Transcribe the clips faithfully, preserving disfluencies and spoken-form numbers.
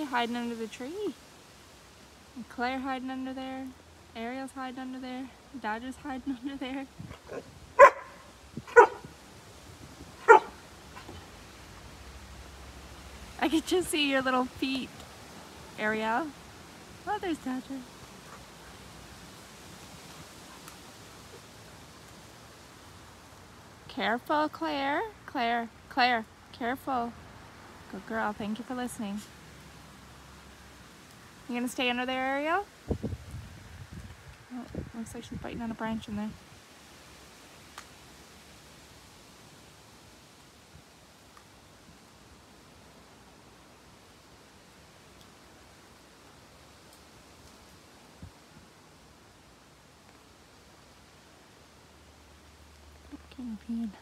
hiding under the tree. And Claire hiding under there. Ariel's hiding under there. Dodger's hiding under there. I could just see your little feet, Ariel. Oh, there's Dodger. Careful, Claire. Claire, Claire, careful. Good girl, thank you for listening. You gonna stay under there, Ariel? Oh, looks like she's biting on a branch in there. King Bean.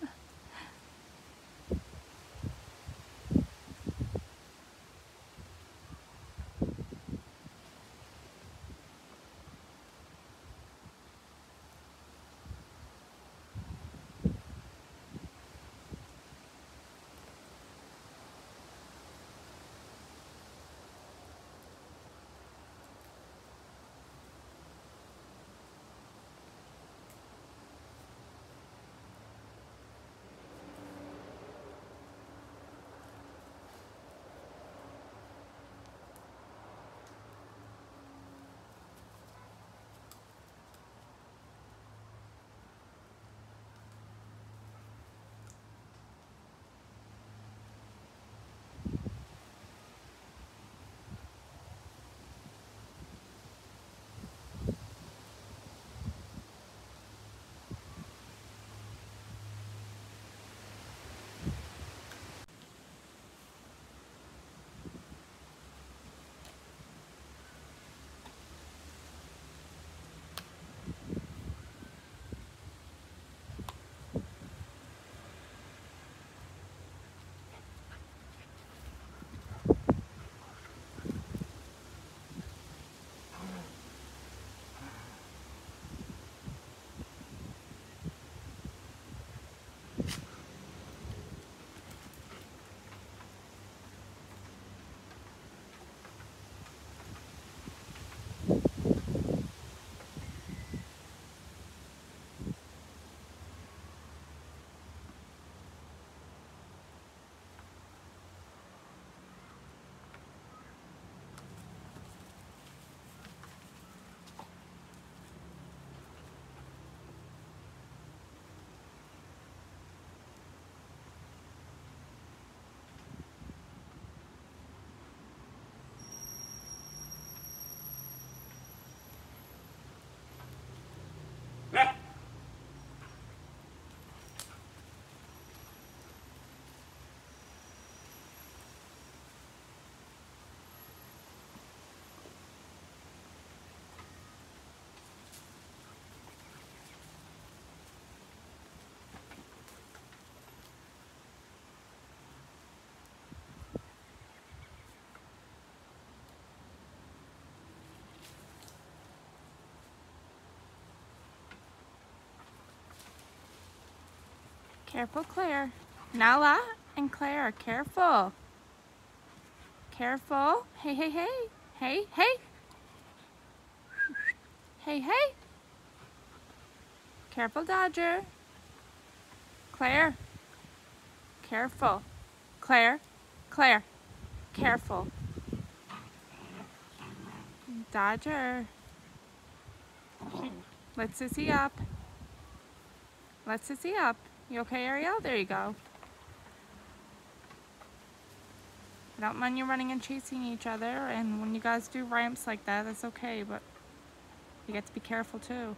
Careful, Claire. Nala and Claire, careful. Careful. Hey, hey, hey. Hey, hey. Hey, hey. Careful, Dodger. Claire. Careful. Claire. Claire. Careful. Dodger. Let's Sissy up. Let's Sissy up. You okay, Ariel? There you go. I don't mind you running and chasing each other, and when you guys do ramps like that, that's okay, but you get to be careful too.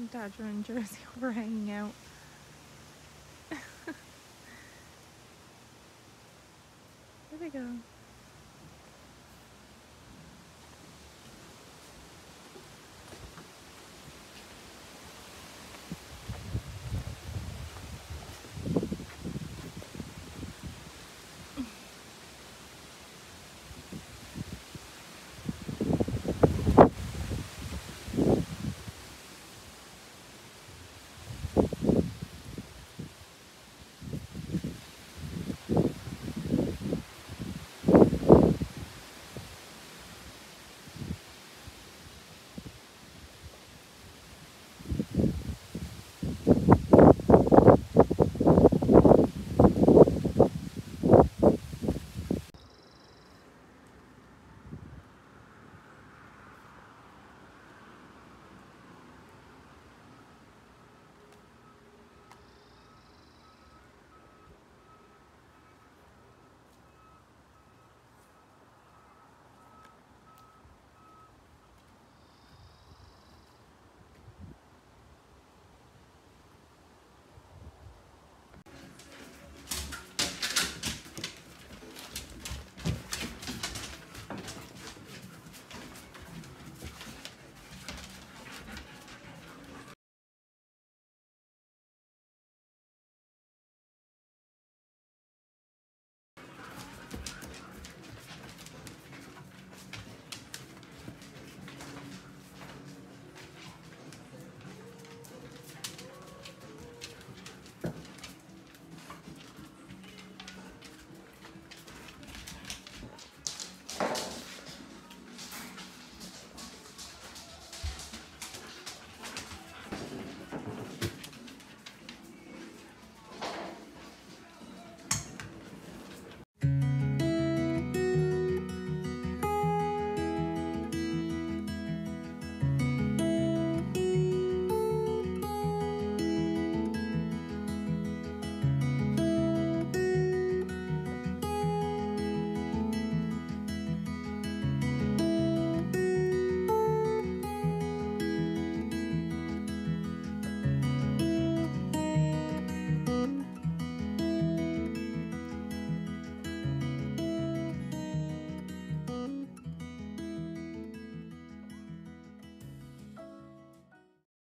and Dodger and Jersey were hanging out. There they go.